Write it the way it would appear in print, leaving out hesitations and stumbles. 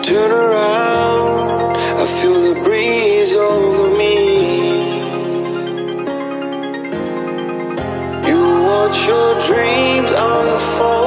Turn around, I feel the breeze over me. You watch your dreams unfold.